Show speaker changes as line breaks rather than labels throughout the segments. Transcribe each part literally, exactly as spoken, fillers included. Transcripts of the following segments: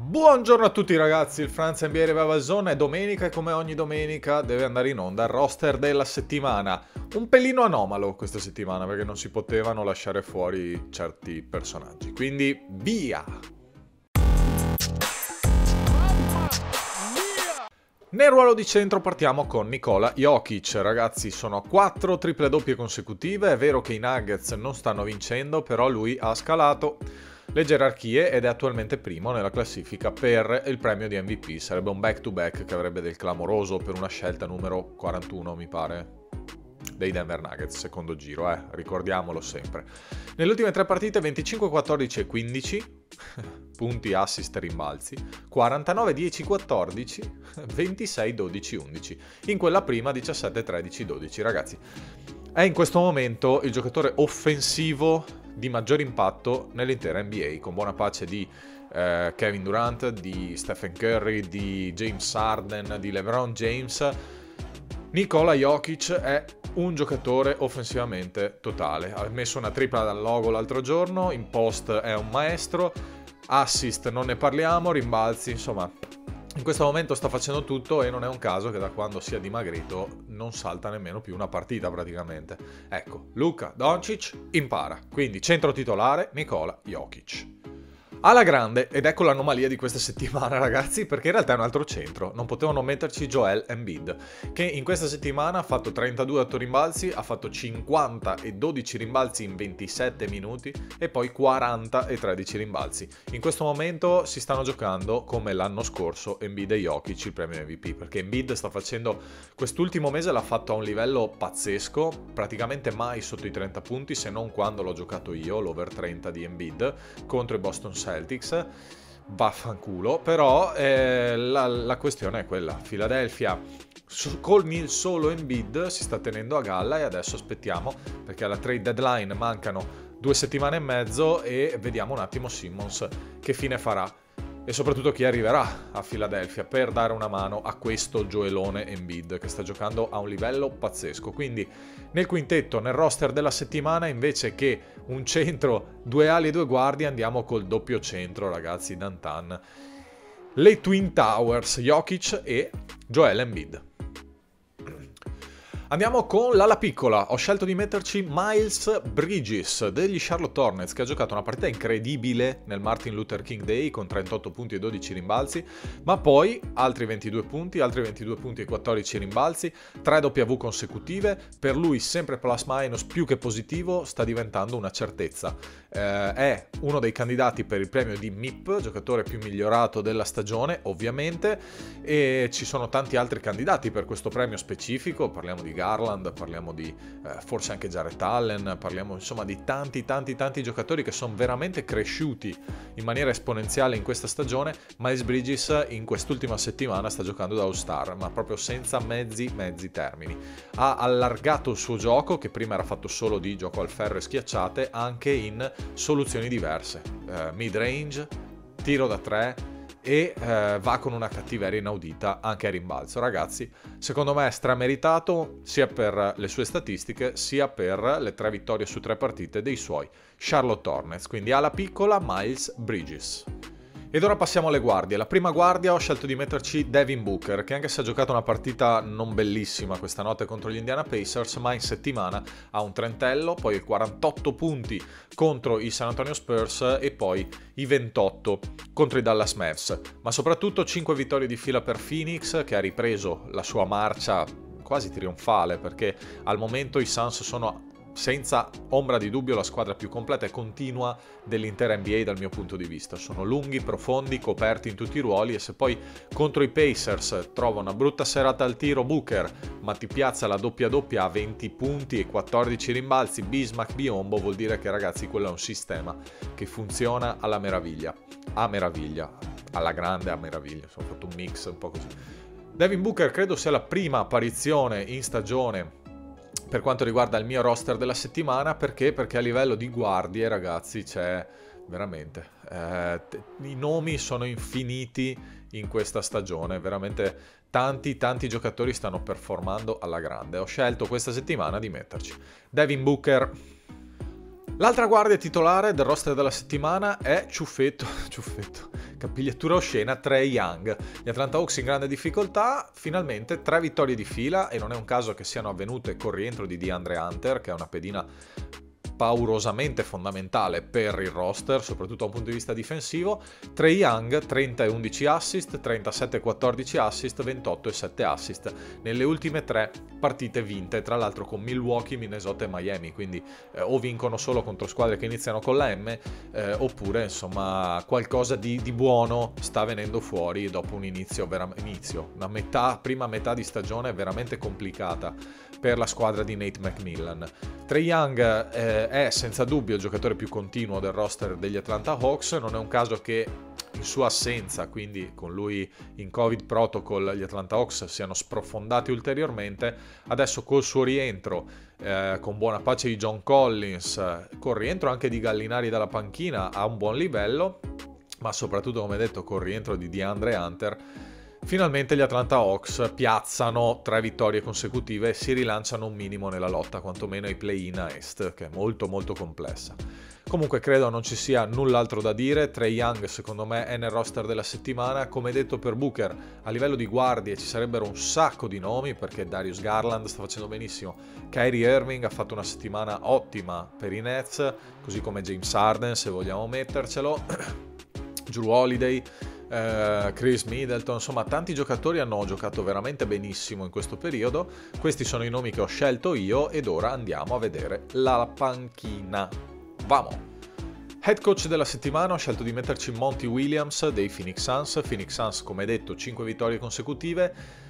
Buongiorno a tutti ragazzi, il Franz N B A Revival Zone è domenica e come ogni domenica deve andare in onda il roster della settimana. Un pelino anomalo questa settimana perché non si potevano lasciare fuori certi personaggi, quindi via! Nel ruolo di centro partiamo con Nikola Jokic. Ragazzi, sono quattro triple doppie consecutive, è vero che i Nuggets non stanno vincendo, però lui ha scalato le gerarchie ed è attualmente primo nella classifica per il premio di M V P. Sarebbe un back to back che avrebbe del clamoroso per una scelta numero quarantuno, mi pare, dei Denver Nuggets, secondo giro, eh, ricordiamolo sempre. Nelle ultime tre partite venticinque, quattordici e quindici, punti, assist, rimbalzi, quarantanove, dieci, quattordici, ventisei, dodici, undici. In quella prima diciassette, tredici, dodici. Ragazzi, è in questo momento il giocatore offensivo di maggior impatto nell'intera N B A, con buona pace di eh, Kevin Durant, di Stephen Curry, di James Harden, di LeBron James. Nikola Jokic è un giocatore offensivamente totale. Ha messo una tripla dal logo l'altro giorno, in post è un maestro, assist non ne parliamo, rimbalzi, insomma, in questo momento sta facendo tutto e non è un caso che da quando si è dimagrito non salta nemmeno più una partita praticamente. Ecco, Luka Doncic impara, quindi centro titolare Nikola Jokic. Alla grande, ed ecco l'anomalia di questa settimana ragazzi, perché in realtà è un altro centro, non potevano metterci Joel Embiid, che in questa settimana ha fatto trentadue autorimbalzi, ha fatto cinquanta e dodici rimbalzi in ventisette minuti e poi quaranta e tredici rimbalzi. In questo momento si stanno giocando come l'anno scorso Embiid e Jokic il premio M V P, perché Embiid sta facendo, quest'ultimo mese l'ha fatto a un livello pazzesco, praticamente mai sotto i trenta punti, se non quando l'ho giocato io, l'over trenta di Embiid contro i Boston Celtics. Vaffanculo, però eh, la, la questione è quella: Philadelphia con il solo Embiid si sta tenendo a galla e adesso aspettiamo, perché alla trade deadline mancano due settimane e mezzo e vediamo un attimo Simmons che fine farà e soprattutto chi arriverà a Philadelphia per dare una mano a questo Joelone Embiid che sta giocando a un livello pazzesco. Quindi nel quintetto, nel roster della settimana, invece che un centro, due ali e due guardie, andiamo col doppio centro ragazzi, Dantan, le Twin Towers, Jokic e Joel Embiid. Andiamo con l'ala piccola, ho scelto di metterci Miles Bridges degli Charlotte Hornets, che ha giocato una partita incredibile nel Martin Luther King Day con trentotto punti e dodici rimbalzi, ma poi altri ventidue punti, altri ventidue punti e quattordici rimbalzi, tre W consecutive, per lui sempre plus minus più che positivo, sta diventando una certezza. Eh, è uno dei candidati per il premio di M I P, giocatore più migliorato della stagione ovviamente, e ci sono tanti altri candidati per questo premio specifico, parliamo di Garland, parliamo di eh, forse anche Jarrett Allen, parliamo insomma di tanti tanti tanti giocatori che sono veramente cresciuti in maniera esponenziale in questa stagione. Miles Bridges in quest'ultima settimana sta giocando da All-Star, ma proprio senza mezzi mezzi termini. Ha allargato il suo gioco, che prima era fatto solo di gioco al ferro e schiacciate, anche in soluzioni diverse, eh, mid-range, tiro da tre, e eh, va con una cattiveria inaudita anche a rimbalzo. Ragazzi, secondo me è strameritato sia per le sue statistiche sia per le tre vittorie su tre partite dei suoi Charlotte Hornets. Quindi alla piccola Miles Bridges. Ed ora passiamo alle guardie. La prima guardia ho scelto di metterci Devin Booker, che anche se ha giocato una partita non bellissima questa notte contro gli Indiana Pacers, ma in settimana ha un trentello, poi il quarantotto punti contro i San Antonio Spurs e poi i ventotto contro i Dallas Mavs, ma soprattutto cinque vittorie di fila per Phoenix, che ha ripreso la sua marcia quasi trionfale, perché al momento i Suns sono senza ombra di dubbio la squadra più completa e continua dell'intera N B A dal mio punto di vista. Sono lunghi, profondi, coperti in tutti i ruoli, e se poi contro i Pacers trova una brutta serata al tiro Booker, ma ti piazza la doppia doppia a venti punti e quattordici rimbalzi, Bismack Biyombo, vuol dire che ragazzi quello è un sistema che funziona alla meraviglia, a meraviglia, alla grande a meraviglia. Sono fatto un mix un po' così. Devin Booker credo sia la prima apparizione in stagione per quanto riguarda il mio roster della settimana. Perché? Perché a livello di guardie ragazzi c'è veramente eh, i nomi sono infiniti in questa stagione, veramente tanti tanti giocatori stanno performando alla grande. Ho scelto questa settimana di metterci Devin Booker. L'altra guardia titolare del roster della settimana è Ciuffetto, Ciuffetto, capigliatura oscena, Trae Young. Gli Atlanta Hawks in grande difficoltà, finalmente tre vittorie di fila, e non è un caso che siano avvenute col rientro di DeAndre Hunter, che è una pedina paurosamente fondamentale per il roster, soprattutto da un punto di vista difensivo. Trae Young, trenta e undici assist, trentasette e quattordici assist, ventotto e sette assist nelle ultime tre partite vinte, tra l'altro con Milwaukee, Minnesota e Miami, quindi eh, o vincono solo contro squadre che iniziano con la M, eh, oppure insomma qualcosa di, di buono sta venendo fuori dopo un inizio, vera- inizio, una metà, prima metà di stagione veramente complicata per la squadra di Nate McMillan. Trae Young eh, è senza dubbio il giocatore più continuo del roster degli Atlanta Hawks, non è un caso che in sua assenza, quindi con lui in Covid protocol, gli Atlanta Hawks siano sprofondati ulteriormente. Adesso col suo rientro, eh, con buona pace di John Collins, col rientro anche di Gallinari dalla panchina a un buon livello, ma soprattutto, come detto, col rientro di DeAndre Hunter, finalmente gli Atlanta Hawks piazzano tre vittorie consecutive e si rilanciano un minimo nella lotta, quantomeno ai play-in a est, che è molto molto complessa. Comunque credo non ci sia null'altro da dire. Trae Young secondo me è nel roster della settimana. Come detto per Booker, a livello di guardie ci sarebbero un sacco di nomi, perché Darius Garland sta facendo benissimo, Kyrie Irving ha fatto una settimana ottima per i Nets, così come James Harden se vogliamo mettercelo, Jrue Holiday, Uh, Chris Middleton, insomma tanti giocatori hanno giocato veramente benissimo in questo periodo. Questi sono i nomi che ho scelto io ed ora andiamo a vedere la panchina. Vamo! Head coach della settimana ho scelto di metterci Monty Williams dei Phoenix Suns. Phoenix Suns, come detto, cinque vittorie consecutive.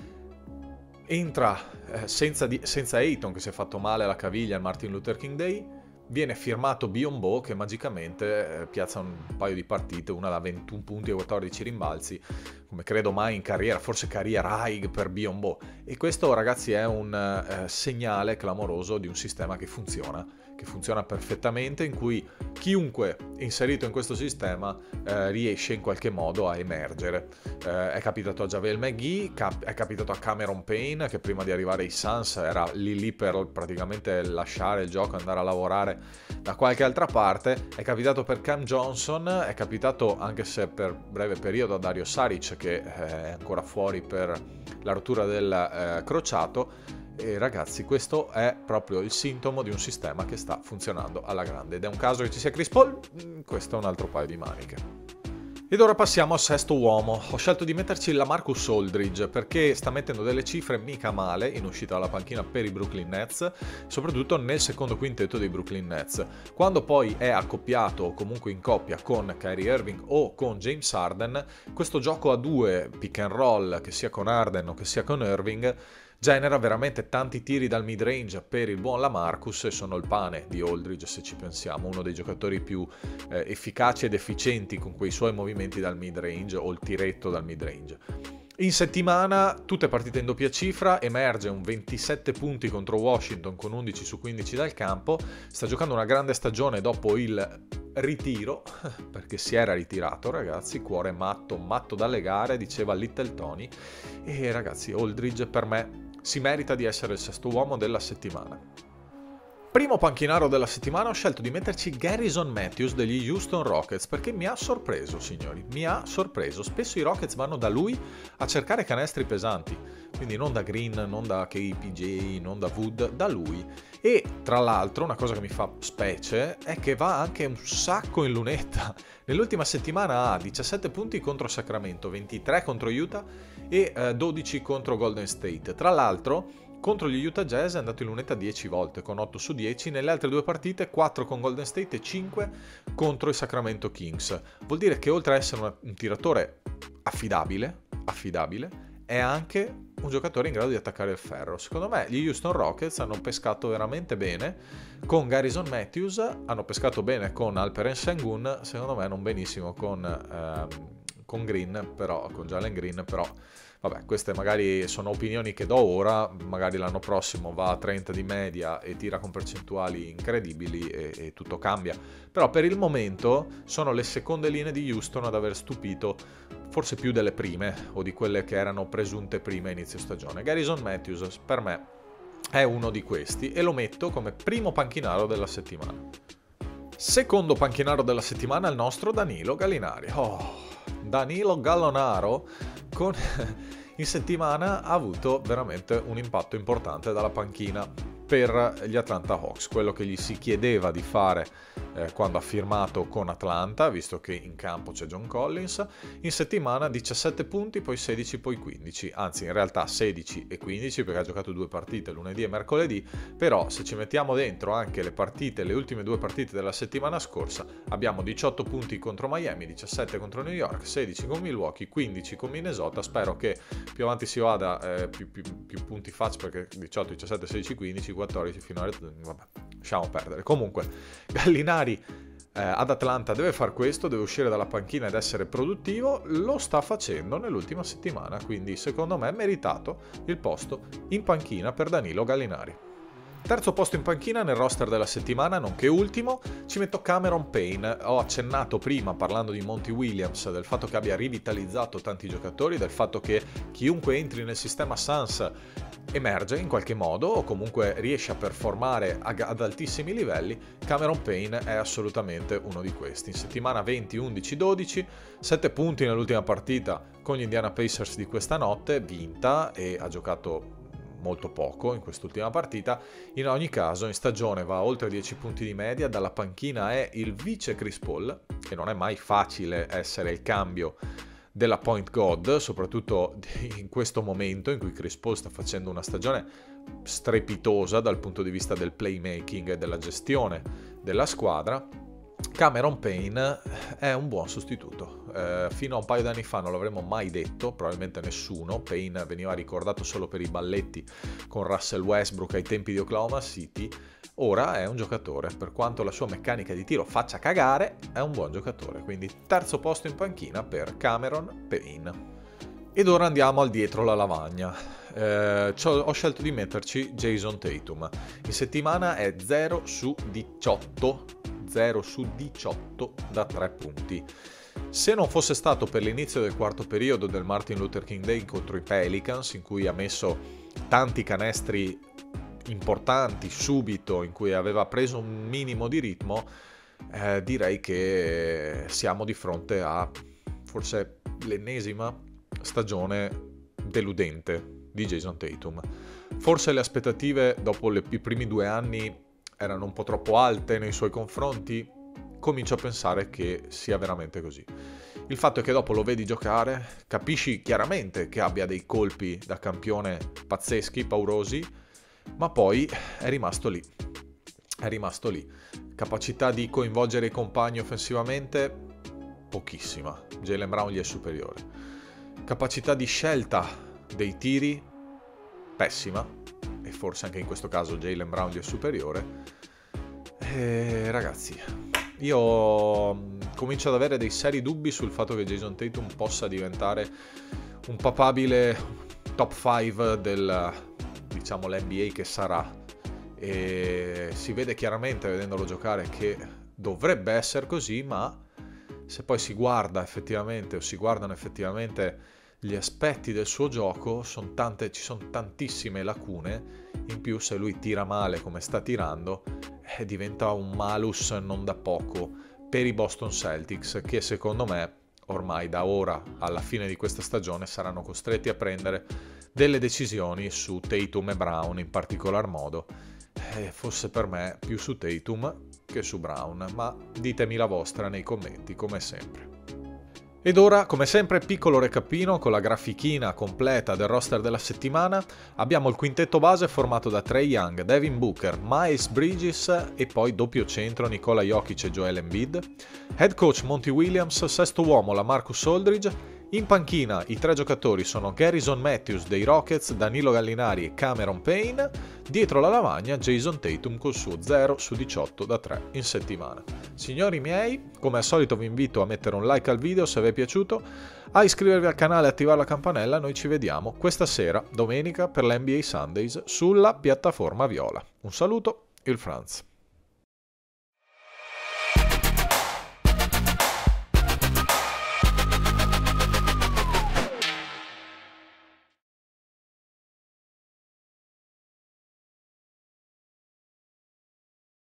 Entra eh, senza, di- senza Ayton, che si è fatto male alla caviglia al Martin Luther King Day. Viene firmato Biyombo, che magicamente eh, piazza un paio di partite, una da ventuno punti e quattordici rimbalzi, come credo mai in carriera, forse career high per Biyombo. E questo, ragazzi, è un eh, segnale clamoroso di un sistema che funziona, che funziona perfettamente, in cui chiunque inserito in questo sistema eh, riesce in qualche modo a emergere. Eh, è capitato a JaVale McGee, cap- è capitato a Cameron Payne, che prima di arrivare ai Suns era lì lì per praticamente lasciare il gioco, andare a lavorare da qualche altra parte. È capitato per Cam Johnson, è capitato, anche se per breve periodo, a Dario Saric, che è ancora fuori per la rottura del eh, crociato. E ragazzi, questo è proprio il sintomo di un sistema che sta funzionando alla grande, ed è un caso che ci sia Chris Paul, questo è un altro paio di maniche. Ed ora passiamo al sesto uomo. Ho scelto di metterci LaMarcus Aldridge perché sta mettendo delle cifre mica male in uscita dalla panchina per i Brooklyn Nets, soprattutto nel secondo quintetto dei Brooklyn Nets. Quando poi è accoppiato o comunque in coppia con Kyrie Irving o con James Harden, questo gioco a due pick and roll, che sia con Harden o che sia con Irving, genera veramente tanti tiri dal mid-range per il buon LaMarcus, e sono il pane di Aldridge, se ci pensiamo, uno dei giocatori più eh, efficaci ed efficienti con quei suoi movimenti dal mid-range o il tiretto dal mid-range. In settimana, tutte partite in doppia cifra, emerge un ventisette punti contro Washington con undici su quindici dal campo, sta giocando una grande stagione dopo il ritiro, perché si era ritirato, ragazzi, cuore matto, matto dalle gare, diceva Little Tony, e ragazzi, Aldridge per me si merita di essere il sesto uomo della settimana. Primo panchinaro della settimana ho scelto di metterci Garrison Matthews degli Houston Rockets, perché mi ha sorpreso, signori, mi ha sorpreso. Spesso i Rockets vanno da lui a cercare canestri pesanti, quindi non da Green, non da K P J, non da Wood, da lui. E tra l'altro una cosa che mi fa specie è che va anche un sacco in lunetta. Nell'ultima settimana ha diciassette punti contro Sacramento, ventitré contro Utah e eh, dodici contro Golden State. Tra l'altro contro gli Utah Jazz è andato in lunetta dieci volte, con otto su dieci, nelle altre due partite quattro con Golden State e cinque contro i Sacramento Kings. Vuol dire che oltre a essere una, un tiratore affidabile, affidabile, è anche un giocatore in grado di attaccare il ferro. Secondo me gli Houston Rockets hanno pescato veramente bene con Garrison Matthews, hanno pescato bene con Alperen Sengun, secondo me non benissimo con, ehm, con Green, però, con Jalen Green, però vabbè, queste magari sono opinioni che do ora, magari l'anno prossimo va a trenta di media e tira con percentuali incredibili e, e tutto cambia. Però per il momento sono le seconde linee di Houston ad aver stupito, forse più delle prime o di quelle che erano presunte prime a inizio stagione. Garrison Matthews per me è uno di questi e lo metto come primo panchinaro della settimana. Secondo panchinaro della settimana il nostro Danilo Gallinari. Oh... Danilo Gallinari con in settimana ha avuto veramente un impatto importante dalla panchina per gli Atlanta Hawks, quello che gli si chiedeva di fare eh, quando ha firmato con Atlanta, visto che in campo c'è John Collins. In settimana diciassette punti, poi sedici, poi quindici, anzi in realtà sedici e quindici perché ha giocato due partite lunedì e mercoledì, però se ci mettiamo dentro anche le partite, le ultime due partite della settimana scorsa, abbiamo diciotto punti contro Miami, diciassette contro New York, sedici con Milwaukee, quindici con Minnesota. Spero che più avanti si vada eh, più, più, più punti faccio, perché diciotto, diciassette, sedici, quindici, quattordici fino a... vabbè, lasciamo perdere. Comunque Gallinari eh, ad Atlanta deve far questo, deve uscire dalla panchina ed essere produttivo, lo sta facendo nell'ultima settimana, quindi secondo me è meritato il posto in panchina per Danilo Gallinari. Terzo posto in panchina nel roster della settimana, nonché ultimo, ci metto Cameron Payne. Ho accennato prima, parlando di Monty Williams, del fatto che abbia rivitalizzato tanti giocatori, del fatto che chiunque entri nel sistema Suns emerge in qualche modo o comunque riesce a performare ad altissimi livelli. Cameron Payne è assolutamente uno di questi. In settimana venti, undici, dodici, sette punti nell'ultima partita con gli Indiana Pacers di questa notte, vinta, e ha giocato molto poco in quest'ultima partita. In ogni caso in stagione va a oltre dieci punti di media, dalla panchina è il vice Chris Paul, e non è mai facile essere il cambio della point guard, soprattutto in questo momento in cui Chris Paul sta facendo una stagione strepitosa dal punto di vista del playmaking e della gestione della squadra. Cameron Payne è un buon sostituto. Eh, fino a un paio di anni fa non l'avremmo mai detto, probabilmente nessuno. Payne veniva ricordato solo per i balletti con Russell Westbrook ai tempi di Oklahoma City. Ora è un giocatore, per quanto la sua meccanica di tiro faccia cagare, è un buon giocatore. Quindi terzo posto in panchina per Cameron Payne. Ed ora andiamo al dietro la lavagna. Eh, ho scelto di metterci Jason Tatum. In settimana è zero su diciotto, zero su diciotto da tre punti. Se non fosse stato per l'inizio del quarto periodo del Martin Luther King Day contro i Pelicans, in cui ha messo tanti canestri importanti subito, in cui aveva preso un minimo di ritmo, eh, direi che siamo di fronte a forse l'ennesima stagione deludente di Jason Tatum. Forse le aspettative dopo le, i primi due anni erano un po' troppo alte nei suoi confronti. Comincio a pensare che sia veramente così. Il fatto è che dopo lo vedi giocare, capisci chiaramente che abbia dei colpi da campione pazzeschi, paurosi, ma poi è rimasto lì. È rimasto lì. Capacità di coinvolgere i compagni offensivamente, pochissima. Jaylen Brown gli è superiore. Capacità di scelta dei tiri, pessima, e forse anche in questo caso Jaylen Brown gli è superiore. E ragazzi, io comincio ad avere dei seri dubbi sul fatto che Jason Tatum possa diventare un papabile top cinque del, diciamo, l'N B A che sarà. E si vede chiaramente vedendolo giocare che dovrebbe essere così, ma se poi si guarda effettivamente o si guardano effettivamente gli aspetti del suo gioco, son tante, ci sono tantissime lacune. In più, se lui tira male come sta tirando, eh, diventa un malus non da poco per i Boston Celtics, che secondo me ormai da ora alla fine di questa stagione saranno costretti a prendere delle decisioni su Tatum e Brown in particolar modo. Eh, forse per me più su Tatum che su Brown, ma ditemi la vostra nei commenti come sempre. Ed ora, come sempre, piccolo recapino con la grafichina completa del roster della settimana. Abbiamo il quintetto base formato da Trae Young, Devin Booker, Miles Bridges e poi doppio centro Nikola Jokic e Joel Embiid. Head coach Monty Williams, sesto uomo LaMarcus Aldridge. In panchina i tre giocatori sono Garrison Matthews dei Rockets, Danilo Gallinari e Cameron Payne. Dietro la lavagna Jason Tatum col suo zero su diciotto da tre in settimana. Signori miei, come al solito vi invito a mettere un like al video se vi è piaciuto, a iscrivervi al canale e attivare la campanella. Noi ci vediamo questa sera, domenica, per l'N B A Sundays sulla piattaforma Viola. Un saluto, il Franz.